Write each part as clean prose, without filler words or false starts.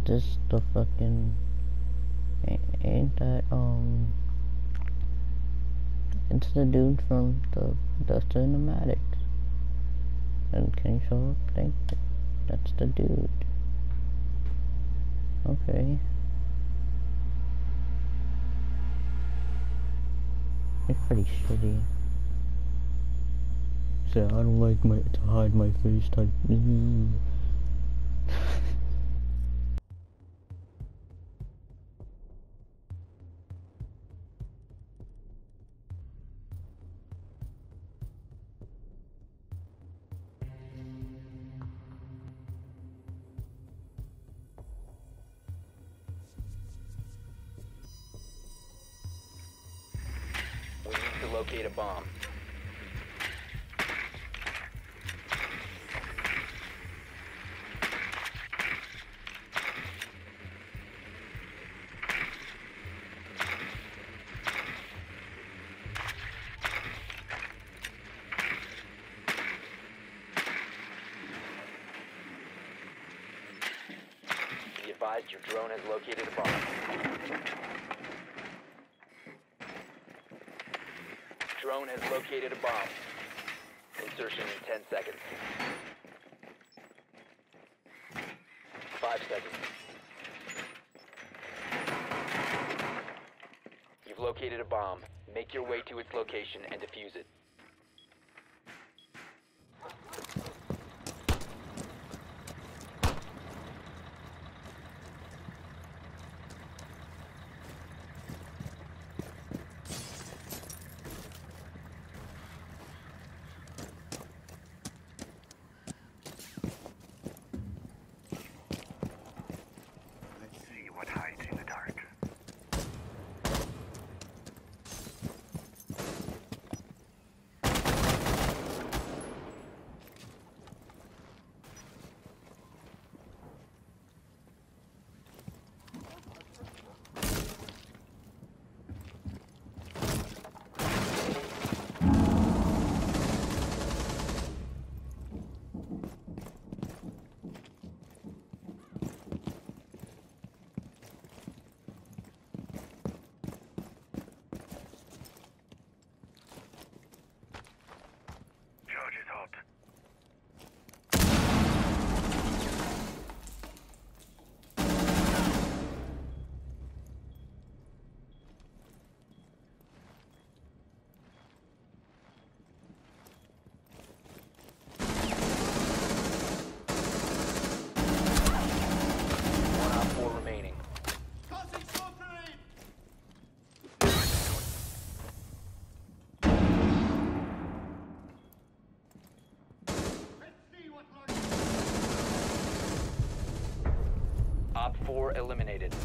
this the fucking... Ain't that, it's the dude from the cinematics. And can you show up? Thank you. That's the dude. Okay. It's pretty shitty. So I don't like to hide my face type. We need to locate a bomb. Be advised your drone has located a bomb. Drone has located a bomb. Insertion in 10 seconds. 5 seconds. You've located a bomb. Make your way to its location and defuse it. Op 4 eliminated.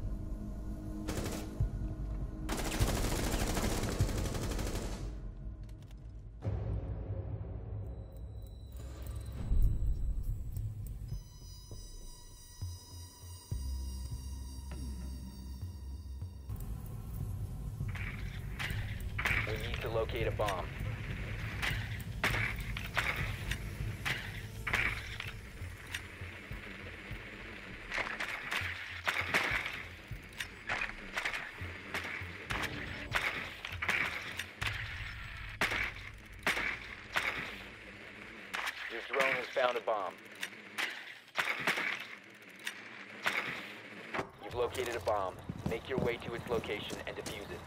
We need to locate a bomb. Your drone has found a bomb. You've located a bomb. Make your way to its location and defuse it.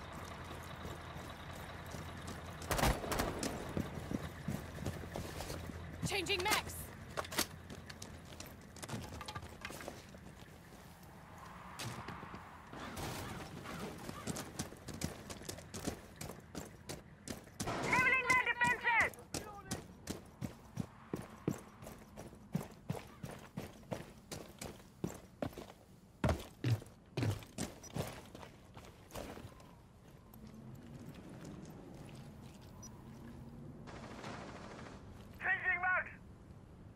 Changing max. Leveling their defenses. Changing max.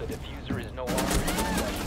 diffuser is no longer in your possession.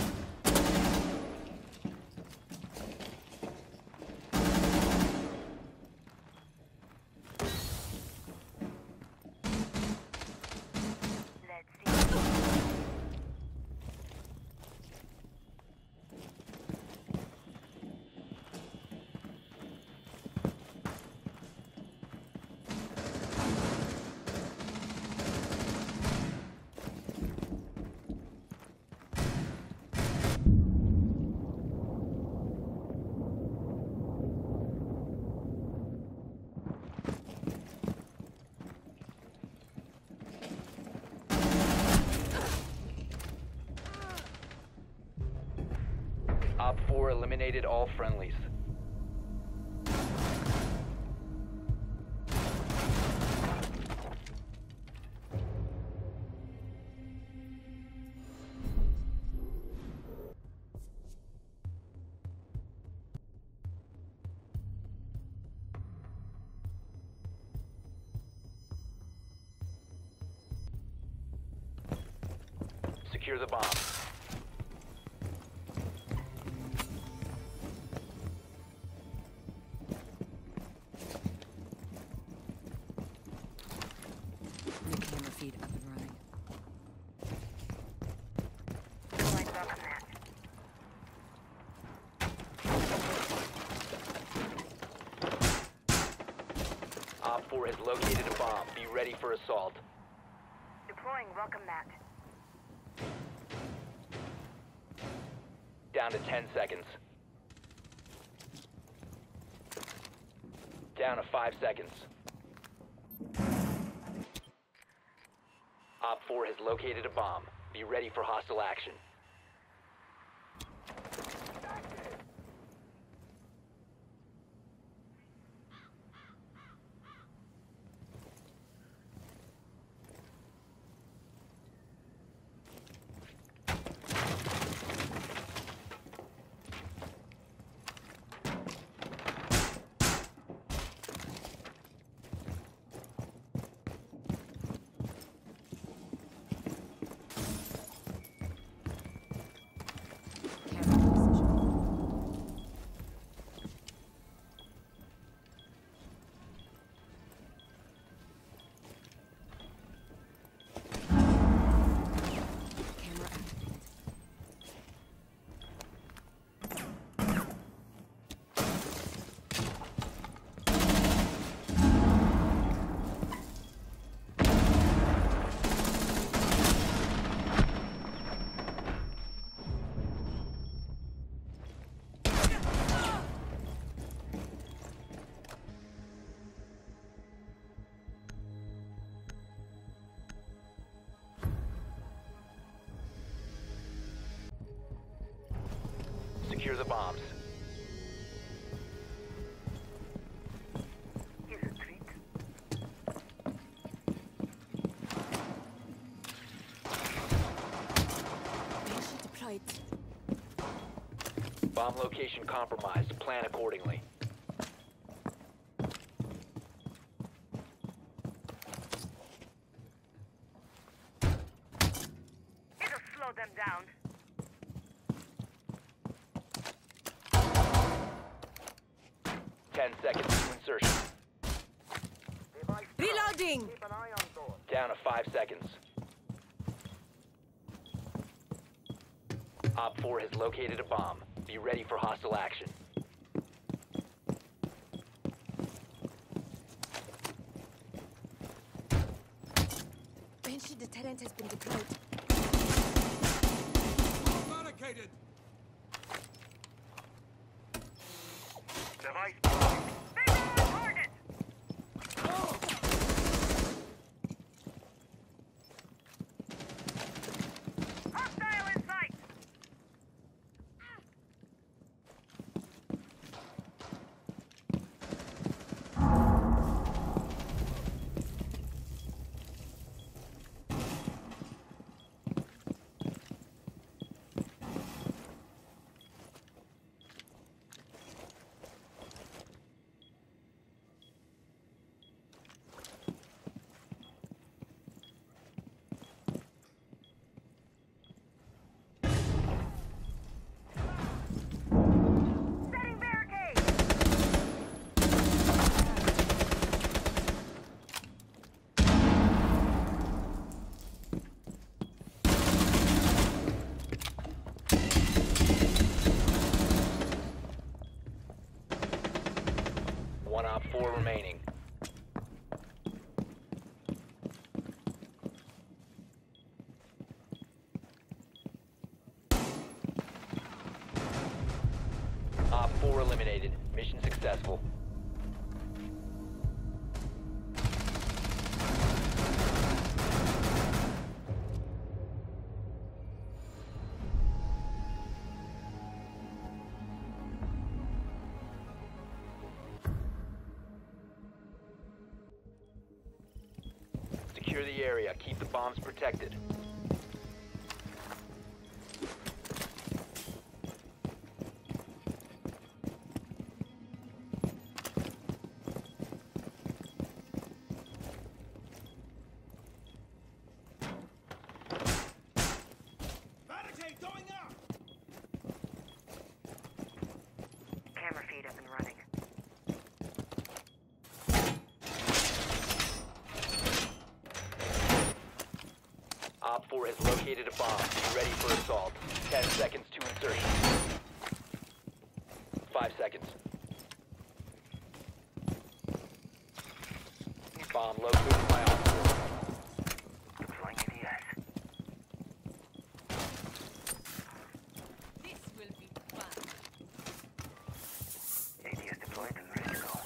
Op 4 eliminated all friendlies. Secure the bomb. Camera feed up and running. Op 4 has located a bomb. Be ready for assault. Deploying welcome mat. Down to 10 seconds. Down to 5 seconds. Op 4 has located a bomb. Be ready for hostile action. Camera position. Camera activated. Secure the bombs. Here's a treat. Banshee deployed. Bomb location compromised. Plan accordingly. It'll slow them down. Seconds to insertion. Reloading! Keep an eye on door. Down to 5 seconds. Op 4 has located a bomb. Be ready for hostile action. Banshee deterrent has been deployed. Barricaded! Device deployed. Visual on target! Hostile in sight! 4 remaining. Op 4 eliminated. Mission successful. Secure the area. Keep the bombs protected. Camera feed up and running. Op 4 has located a bomb. Be ready for assault. 10 seconds to insertion. 5 seconds. Bomb located by Op 4. Deploying ADS. This will be fun. ADS deployed and ready to go.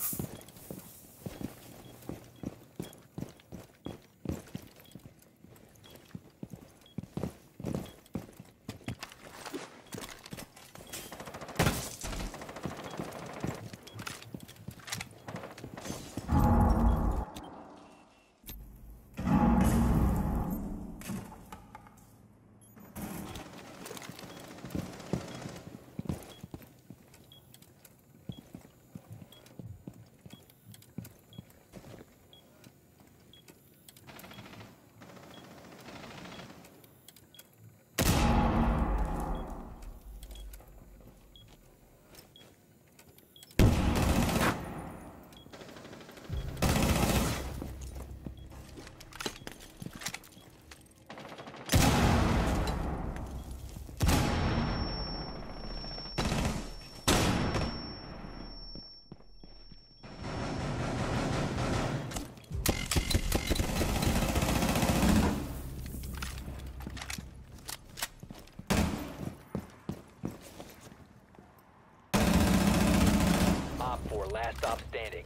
Op 4, last stop standing.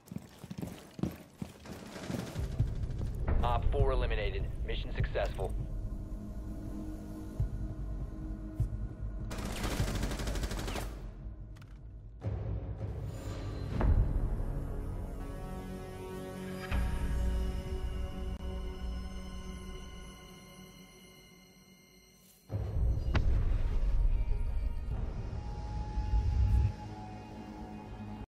Op 4 eliminated. Mission successful.